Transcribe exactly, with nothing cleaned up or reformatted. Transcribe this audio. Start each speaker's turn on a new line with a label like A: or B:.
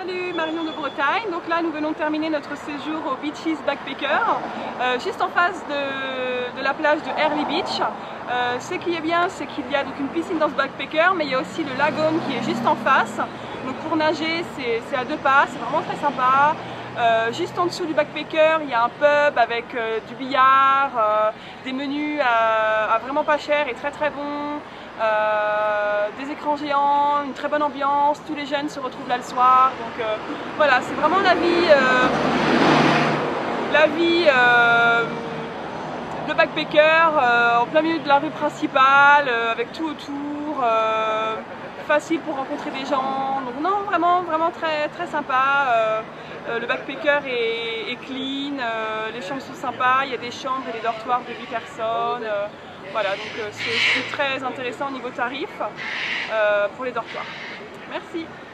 A: Salut, Marion de Bretagne. Donc là nous venons de terminer notre séjour au Beaches Backpacker, euh, juste en face de, de la plage de Airlie Beach. Euh, ce qui est bien, c'est qu'il y a donc une piscine dans ce backpacker, mais il y a aussi le lagon qui est juste en face. Donc pour nager c'est à deux pas, c'est vraiment très sympa. Euh, juste en dessous du backpacker, il y a un pub avec euh, du billard, euh, des menus à, à vraiment pas cher et très très bons, euh, des écrans géants, une très bonne ambiance, tous les jeunes se retrouvent là le soir. Donc euh, voilà, c'est vraiment la vie, euh, la vie euh, de backpacker euh, en plein milieu de la rue principale, euh, avec tout autour. Euh, facile pour rencontrer des gens, donc non, vraiment vraiment très très sympa. Euh, euh, le backpacker est, est clean, euh, les chambres sont sympas, il y a des chambres et des dortoirs de huit personnes, euh, voilà, donc euh, c'est très intéressant au niveau tarif euh, pour les dortoirs. Merci.